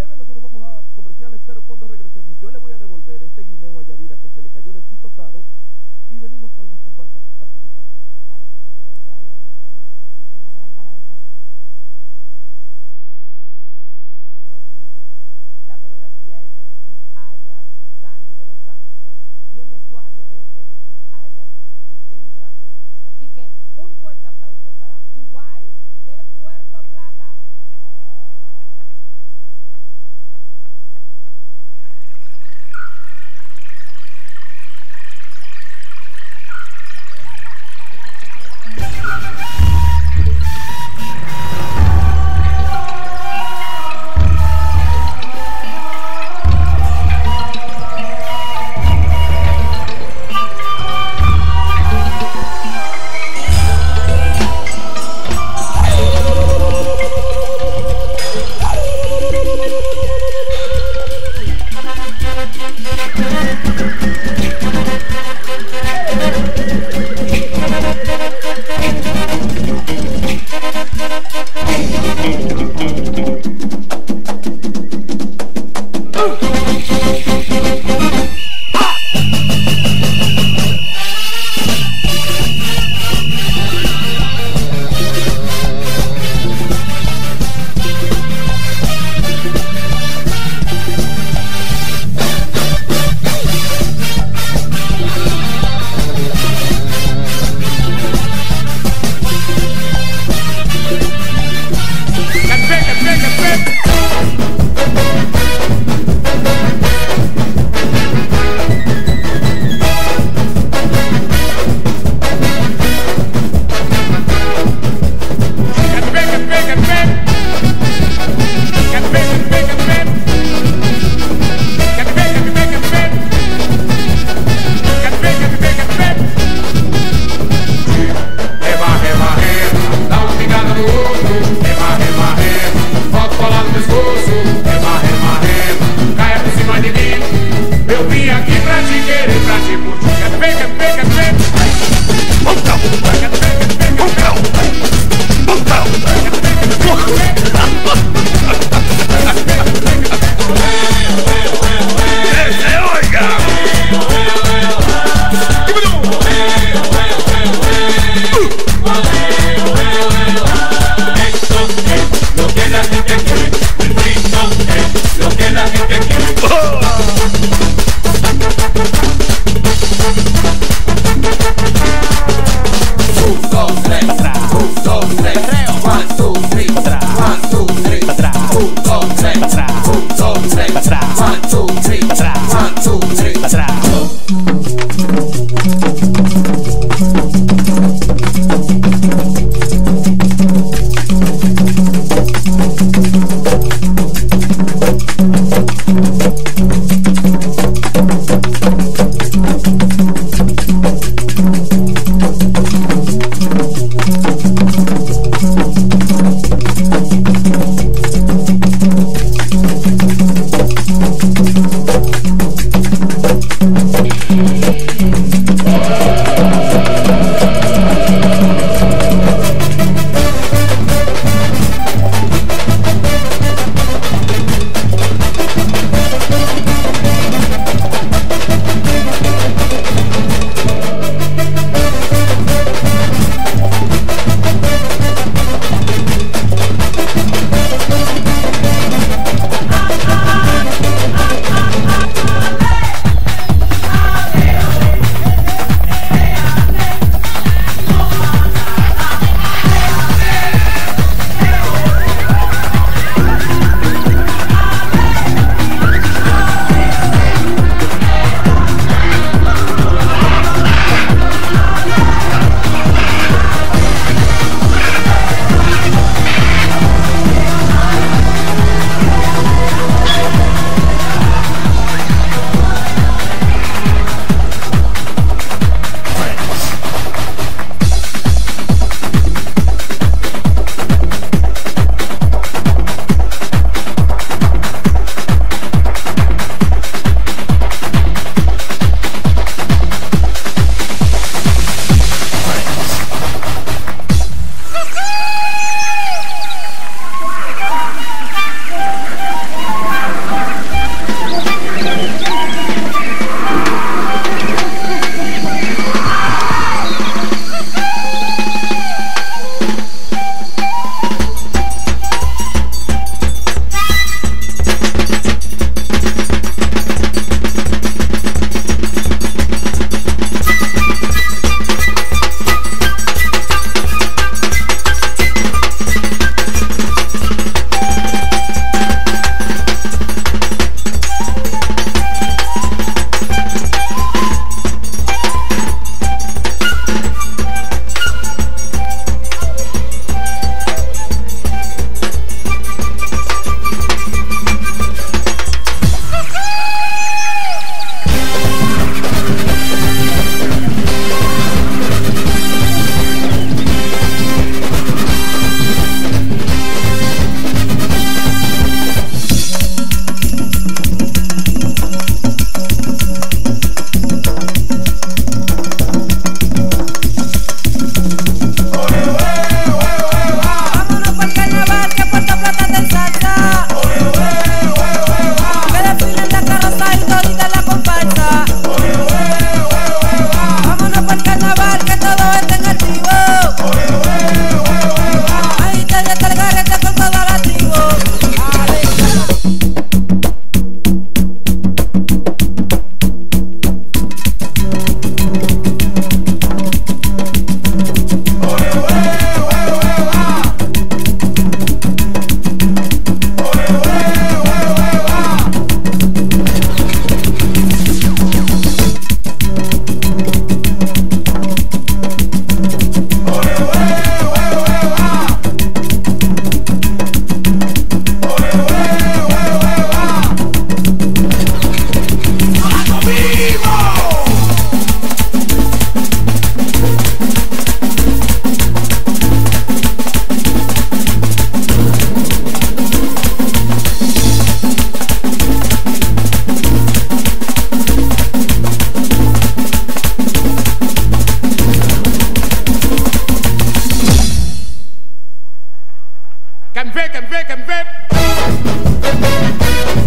breve nosotros vamos a comerciales, pero cuando regresemos yo le voy a devolver este guineo a Yadira que se le cayó de su tocado y venimos con las participantes. Claro que sí, quédense ahí, hay mucho más aquí en la gran gala de carnaval. Rodríguez. La coreografía es de Jesús Arias y Sandy de los Santos y el vestuario es de Jesús Arias y Kendra Rodríguez. Así que un fuerte aplauso para Kuwait de Puerto Plata. One, two, three, Café, café, café.